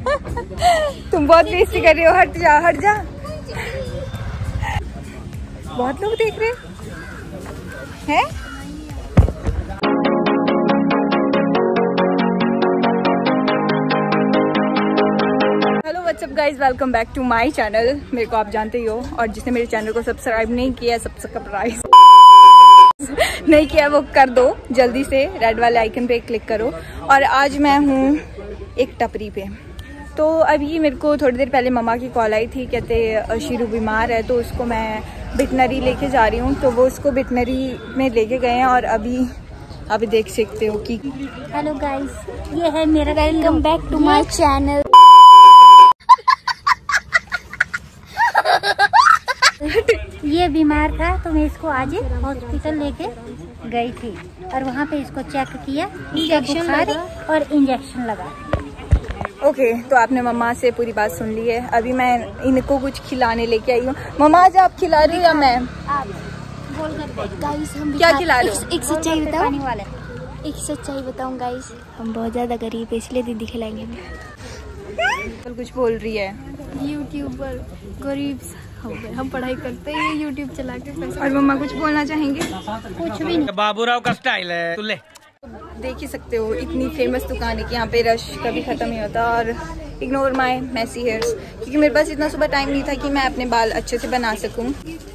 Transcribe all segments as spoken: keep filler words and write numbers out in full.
तुम बहुत बेइज्जती कर रहे हो, हट जा हट जा। बहुत लोग देख रहे हैं। Hello whatsapp guys, welcome back to my channel. मेरे को आप जानते ही हो, और जिसने मेरे चैनल को सब्सक्राइब नहीं किया, सब्सक्राइब नहीं किया वो कर दो जल्दी से, रेड वाले आइकन पे क्लिक करो। और आज मैं हूँ एक टपरी पे। तो अभी मेरे को थोड़ी देर पहले मम्मा की कॉल आई थी, कहते शीरू बीमार है तो उसको मैं वेटनरी लेके जा रही हूँ। तो वो उसको वेटनरी में लेके गए हैं और अभी अभी देख सकते हो कि हेलो गाइस, ये है मेरा, welcome back to my channel. ये बीमार था तो मैं इसको आज हॉस्पिटल लेके गई थी और वहाँ पे इसको चेक किया, इंजेक्शन लगा और इंजेक्शन लगा। ओके okay, तो आपने मम्मा से पूरी बात सुन ली है। अभी मैं इनको कुछ खिलाने लेके आई हूँ। मम्मा आज आप खिला रही हो या मैं? आप गाइस, हम क्या खिला रहे हो? एक, एक सच्चाई बताऊं वाले एक सच्चाई बताऊं गाइस, हम बहुत ज्यादा गरीब है इसलिए दीदी खिलाएंगे। तो कुछ बोल रही है। यूट्यूबर गरीब हम पढ़ाई करते हैं, यूट्यूब चला के पैसा। और मम्मा कुछ बोलना चाहेंगे? कुछ भी नहीं। बाबूराव का स्टाइल है, तू ले। देख ही सकते हो इतनी फेमस दुकान है कि यहाँ पे रश कभी खत्म नहीं होता। और इग्नोर माय मैसी हेयर्स, क्योंकि मेरे पास इतना सुबह टाइम नहीं था कि मैं अपने बाल अच्छे से बना सकूं।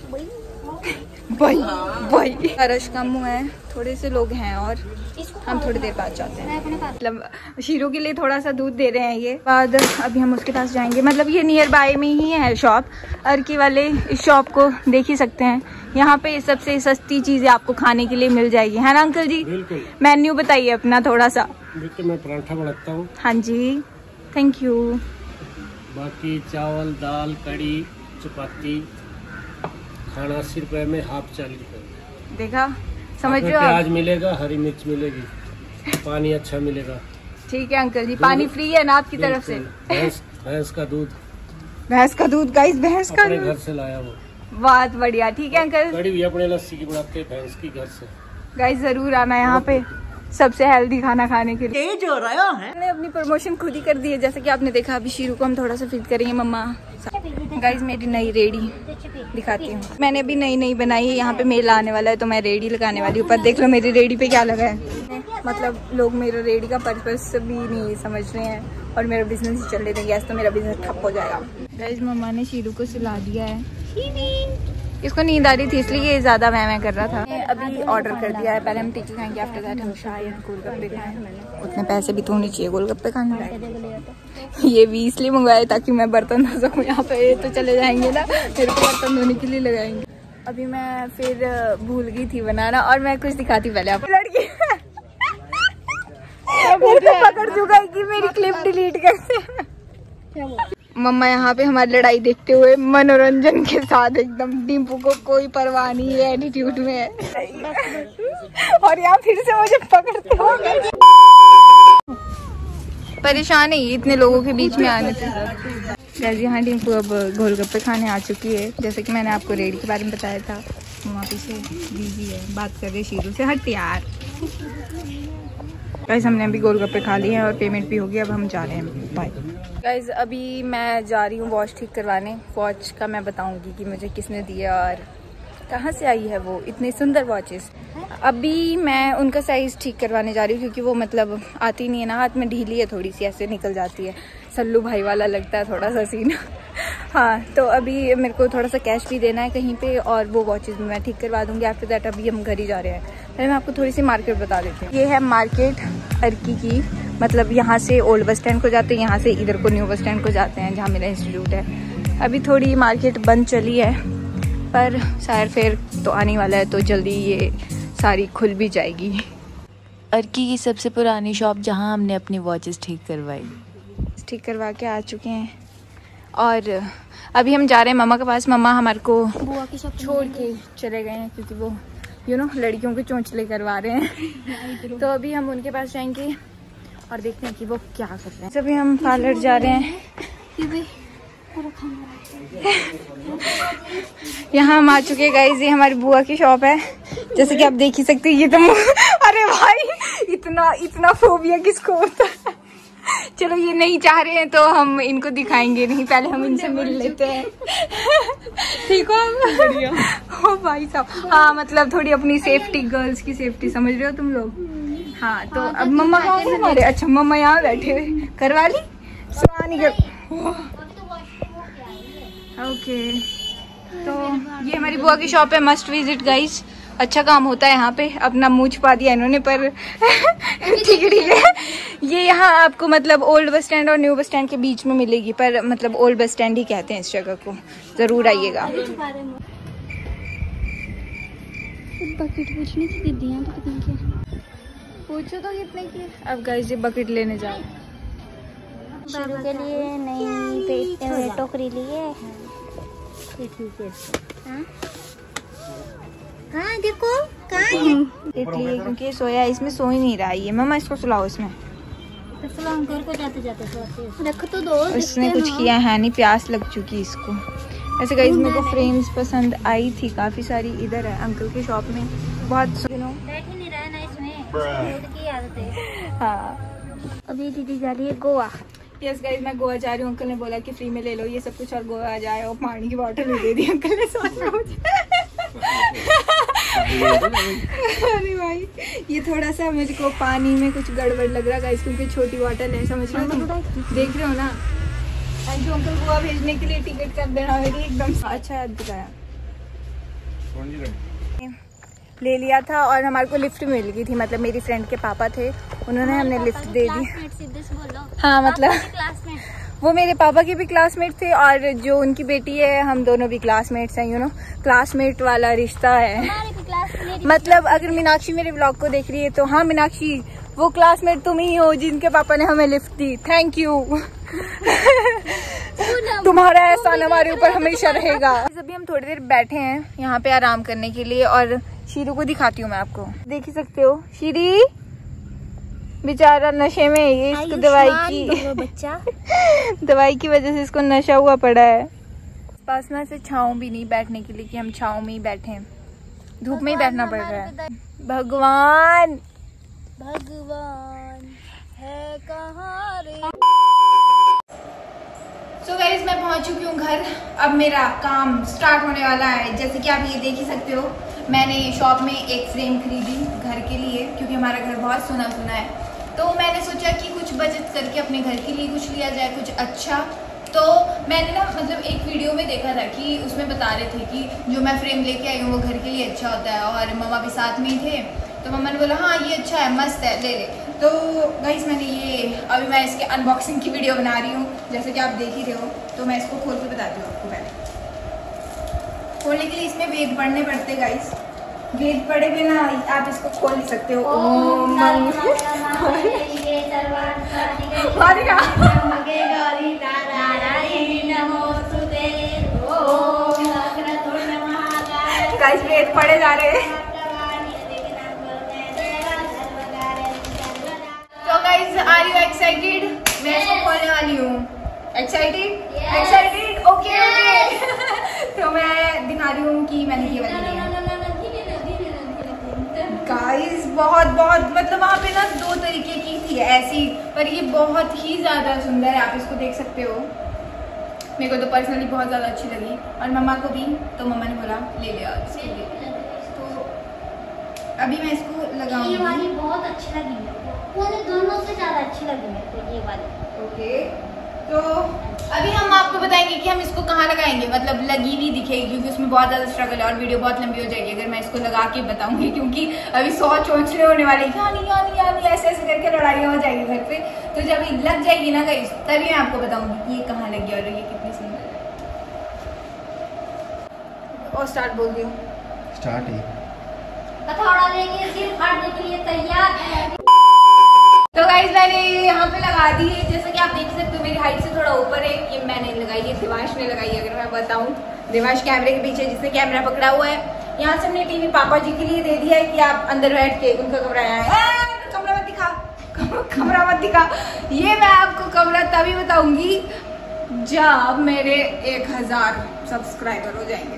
भाई भाई रश कम हुआ है, थोड़े से लोग हैं और हम थोड़ी देर बाद जाते हैं। मतलब शीरो के लिए थोड़ा सा दूध दे रहे हैं ये, बाद अभी हम उसके पास जाएंगे। मतलब ये नियर बाय में ही है शॉप, अर्की वाले इस शॉप को देख ही सकते हैं। यहाँ पे सबसे सस्ती चीजें आपको खाने के लिए मिल जाएगी, है ना अंकल जी? बिल्कुल। मेन्यू बताइए अपना थोड़ा सा। देखिए, मैं पराठा बनाता हूँ। हाँ जी, थैंक यू। बाकी चावल, दाल, कड़ी, चपाती, खाना अस्सी रुपए में, हाफ चालीस रुपए। देखा, समझ रहे हो? प्याज मिलेगा, हरी मिर्च मिलेगी, पानी अच्छा मिलेगा। ठीक है अंकल जी, पानी फ्री है ना आपकी तरफ से? भैंस भैंस का दूध, भैंस का दूध गाइस, भैंस का अपने दूध घर से लाया वो। बहुत बढ़िया। ठीक है अंकल। कड़ी भी अपने लस्सी की बनाते हैं भैंस की, घर से। गाइस जरूर आना यहाँ पे सबसे हेल्दी खाना खाने के लिए। तेज हो रहा है। मैंने अपनी प्रमोशन खुद ही कर दी है, जैसे कि आपने देखा। अभी शीरू को हम थोड़ा सा फीड करेंगे मम्मा। गाइस मेरी नई रेडी दिखाती हूँ। मैंने अभी नई नई बनाई है, यहाँ पे मेला आने वाला है तो मैं रेडी लगाने वाली हूँ। पर देख लो मेरी रेडी पे क्या लगा है। मतलब लोग मेरा रेडी का पर्पस भी नहीं समझ रहे हैं और मेरा बिजनेस ही चल रहे थे। गैस तो मेरा बिजनेस ठप हो जाएगा। गाइस मम्मा ने शीरू को सुला दिया है। इसको नींद आ रही थी इसलिए ये ज्यादा मैं मैं कर रहा था। अभी ऑर्डर कर दिया है, पहले हम टिक्की खाएंगे, आफ्टर दैट हम शायद गोलगप्पे खाएं। उतने पैसे भी तो होने चाहिए गोलगप्पे खाने में। ये भी इसलिए मंगवाए ताकि मैं बर्तन धो सकूँ। यहाँ पे तो चले जाएंगे ना, मेरे को बर्तन धोने के लिए लगाएंगे। अभी मैं फिर भूल गई थी बनाना और मैं कुछ दिखाती पहले आपको। लड़की पकड़ चुका है कि मेरी क्लिप डिलीट कैसे। मम्मा यहाँ पे हमारी लड़ाई देखते हुए मनोरंजन के साथ एकदम, डिम्पू को कोई परवाह नहीं है, एटीट्यूड में है। और यहाँ फिर से मुझे पकड़ते हो। परेशान है इतने लोगों के बीच में आने से। गाइस यहाँ डिम्पू अब गोलगप्पे खाने आ चुकी है। जैसे कि मैंने आपको रेडी के बारे में बताया था। मम्मा पीछे बिजी है, बात कर रहे शीरू से। हट यार। गाइस हमने अभी गोलगप्पे खा लिए हैं और पेमेंट भी हो गई। अब हम जा रहे हैं, बाय। गाइस अभी मैं जा रही हूँ वॉच ठीक करवाने। वॉच का मैं बताऊंगी कि मुझे किसने दिया और कहाँ से आई है वो इतनी सुंदर वॉचेस। अभी मैं उनका साइज ठीक करवाने जा रही हूँ क्योंकि वो मतलब आती नहीं है ना, हाथ में ढीली है थोड़ी सी, ऐसे निकल जाती है। सल्लू भाई वाला लगता है थोड़ा सा सीन। हाँ तो अभी मेरे को थोड़ा सा कैश भी देना है कहीं पे और वो वॉचेस भी मैं ठीक करवा दूंगी। आफ्टर दैट अभी हम घर ही जा रहे हैं। पहले मैं आपको थोड़ी सी मार्केट बता देती हूँ। ये है मार्केट अर्की की, मतलब यहाँ से ओल्ड बस स्टैंड को जाते हैं, यहाँ से इधर को न्यू बस स्टैंड को जाते हैं जहाँ मेरा इंस्टीट्यूट है। अभी थोड़ी मार्केट बंद चली है पर शायद फिर तो आने वाला है तो जल्दी ये सारी खुल भी जाएगी। अर्की की सबसे पुरानी शॉप जहाँ हमने अपनी वॉचेस ठीक करवाई। ठीक करवा के आ चुके हैं और अभी हम जा रहे हैं मम्मा के पास। मम्मा हमारे को बुआ की शॉप छोड़ के चले गए हैं क्योंकि वो यू नो लड़कियों के चोंचले करवा रहे हैं। तो अभी हम उनके पास जाएंगे और देखते हैं कि वो क्या कर रहे हैं। अभी हम पार्लर जा रहे हैं। यहाँ हम आ चुके हैं गाइस, ये हमारी बुआ की शॉप है जैसे कि आप देख ही सकते हैं। ये तो अरे भाई इतना इतना फोबिया किसको होता है। चलो ये नहीं चाह रहे हैं तो हम इनको दिखाएंगे नहीं, पहले हम इनसे मिल लेते हैं। ठीक हो ओ भाई साहब। हाँ मतलब थोड़ी अपनी सेफ्टी, गर्ल्स की सेफ्टी समझ रहे हो तुम लोग। हाँ तो अब मम्मा कहाँ है हमारे? अच्छा मम्मा यहाँ बैठे हुए, करवा ली सुहानी कर। ओके तो ये हमारी बुआ की शॉप है, मस्ट विजिट गाइस। अच्छा काम होता है यहाँ पे। अपना मुँह छुपा दिया इन्होंने पर ठीक है। ये यहाँ आपको मतलब ओल्ड बस स्टैंड और न्यू बस स्टैंड के बीच में मिलेगी, पर मतलब ओल्ड बस स्टैंड ही कहते हैं इस जगह को। जरूर आइएगा। बकेट पूछनी थी दीदी तो कितने की? पूछो तो कितने की। अब गाइस ये बकेट लेने जाओ। शुरू के लिए नई टोकरी लिए। ठीक है। हाँ देखो कहाँ है? इसलिए क्योंकि सोया इसमें सो ही नहीं रहा है ये। मम्मा इसको सुलाओ इसमें। तो घर को जाते जाते रख तो दो। इसने कुछ किया है नहीं, प्यास लग चुकी इसको। ऐसे गाइस मेरे को फ्रेम्स पसंद आई थी काफी सारी। इधर है अंकल की शॉप में, बहुत सुनो बैठ ही नहीं रहा ना इसमें, मूड की आदत है। हाँ अभी दीदी जा रही है गोवा। यस गाइस मैं गोवा जा रही हूँ। अंकल ने बोला कि फ्री में ले लो ये सब कुछ और गोवा जाए, और पानी की बोतल भी दे दी अंकल ने साथ में मुझे। अरे भाई ये थोड़ा सा मुझको पानी में कुछ गड़बड़ लग रहा है क्योंकि छोटी बोतल है, समझ रहे हो तुम? देख रहे हो ना। जो अंकल गोवा भेजने के लिए टिकट कर देना मेरी एकदम अच्छा दिखाया। ले लिया था और हमारे को लिफ्ट मिल गई थी। मतलब मेरी फ्रेंड के पापा थे, उन्होंने हमने लिफ्ट दे दी। हाँ मतलब वो मेरे पापा के भी क्लासमेट थे और जो उनकी बेटी है हम दोनों भी क्लासमेट्स हैं। यू नो क्लासमेट वाला रिश्ता है। मतलब अगर मीनाक्षी मेरे ब्लॉग को देख रही है तो हाँ मीनाक्षी वो क्लासमेट तुम ही हो जिनके पापा ने हमें लिफ्ट दी। Thank you. तुम्हारा एहसान हमारे ऊपर हमेशा रहेगा। अभी हम थोड़ी देर बैठे हैं यहाँ पे आराम करने के लिए और शीरू को दिखाती हूँ मैं आपको। देख ही सकते हो शीरी बेचारा नशे में। ये इसको दवाई की बच्चा दवाई की वजह से इसको नशा हुआ पड़ा है। पास ना से छाँव भी नहीं बैठने के लिए कि हम छाँव में ही बैठे, धूप में ही बैठना पड़ रहा है। भगवान भगवान है कहाँ रे। सो गाइस मैं पहुंच चुकी हूँ घर। अब मेरा काम स्टार्ट होने वाला है। जैसे कि आप ये देख ही सकते हो मैंने शॉप में एक फ्रेम खरीदी घर के लिए क्योंकि हमारा घर बहुत सुना सुना है। तो मैंने सोचा कि कुछ बचत करके अपने घर के लिए कुछ लिया जाए, कुछ अच्छा। तो मैंने ना मतलब एक वीडियो में देखा था कि उसमें बता रहे थे कि जो मैं फ्रेम लेके आई हूँ वो घर के लिए अच्छा होता है और मम्मा भी साथ में ही थे। तो मम्मा ने बोला हाँ ये अच्छा है, मस्त है, ले ले। तो गाइस मैंने ये अभी मैं इसके अनबॉक्सिंग की वीडियो बना रही हूँ जैसे कि आप देख ही रहे हो। तो मैं इसको खोल के बताती हूँ आपको। पहले खोलने के लिए इसमें वेद पढ़ने पड़ते गाइस। वेद पढ़े बिना आप इसको खोल नहीं सकते हो। ओम गाइस वेद पढ़े जा रहे हैं। तो गाइस आर यू एक्साइटेड? मैं इसको खोलने वाली हूँ। एक्साइटेड? एक्साइटेड? Okay okay. तो मैं दिखा रही हूँ कि मैंने ये वाली ली है। गाइस बहुत बहुत मतलब वहाँ पे ना दो तरीके की थी ऐसी, पर ये बहुत ही ज़्यादा सुंदर है। आप इसको देख सकते हो। मेरे को तो पर्सनली बहुत ज़्यादा अच्छी लगी और मम्मा को भी। तो मम्मा ने बोला ले ले आप इसके लिए। तो अभी मैं इसको लगाऊंगी। ये वाली बहुत अच्छी लगी मुझे, दोनों से ज़्यादा अच्छी लगी मेरे को ये वाली। ओके तो अभी हम आपको बताएंगे कि हम इसको कहाँ लगाएंगे। मतलब लगी हुई दिखेगी क्योंकि उसमें बहुत ज़्यादा स्ट्रगल है और वीडियो बहुत लंबी हो जाएगी अगर मैं इसको लगा के बताऊंगी क्योंकि अभी सौ चोंचले होने वाले यानी यानी यानी ऐसे ऐसे करके लड़ाइयाँ हो जाएगी घर पे। तो जब ये लग जाएगी ना गाइस तभी मैं आपको बताऊंगी कि ये कहाँ लगी और ये कितनी सुंदर है। और स्टार्ट बोल दी स्टार्ट ही हथौड़ा लेके सिर फाड़ने के लिए तैयार है। तो गाइस मैंने यहाँ पे लगा दी है। जैसा कि आप देख सकते हो मेरी हाइट से थोड़ा ऊपर है। ये मैंने लगाई है, देवाश ने लगाई है अगर मैं बताऊँ। देवाश कैमरे के पीछे जिसने कैमरा पकड़ा हुआ है। यहाँ से हमने टीवी पापा जी के लिए दे दिया है कि आप अंदर बैठ के उनका कमरा है। कमरा मत दिखा, कमरा मत दिखा। ये मैं आपको कमरा तभी बताऊंगी जब मेरे एक हजार सब्सक्राइबर हो जाएंगे।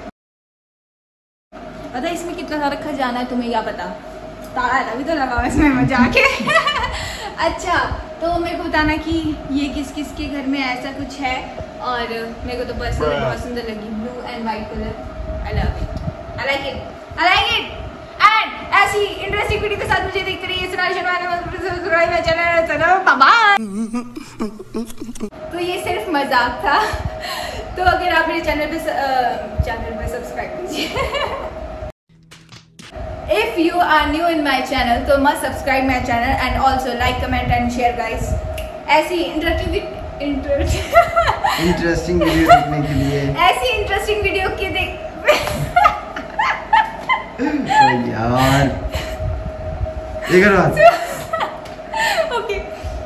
पता इसमें कितना सारा खजाना है तुम्हें क्या पता? ताला अभी तो लगाओ इसमें मजा के। अच्छा तो मेरे को बताना कि ये किस किस के घर में ऐसा कुछ है। और मेरे को तो पर्सनली बहुत सुंदर लगी blue and white colour. I love it, I like it, I like it. And ऐसी इंटरेस्टिंग वीडियो के साथ मुझे देखते रहिए चैनल। तो ये सिर्फ मजाक था। तो अगर आप मेरे चैनल पे चैनल पे सब्सक्राइब कीजिए। If you are new in my channel, तो must subscribe my channel and also like, comment and share guys। ऐसी इंटरेक्टिव इंटरेस्टिंग वीडियो देखने के लिए ऐसी इंटरेस्टिंग वीडियो के देख यार एक और बात ओके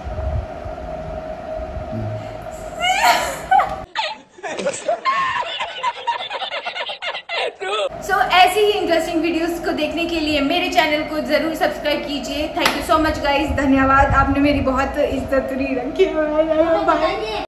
सो so, ऐसी ही इंटरेस्टिंग वीडियोस को देखने के लिए मेरे चैनल को जरूर सब्सक्राइब कीजिए। Thank you so much guys, धन्यवाद, आपने मेरी बहुत इज्जत रखी।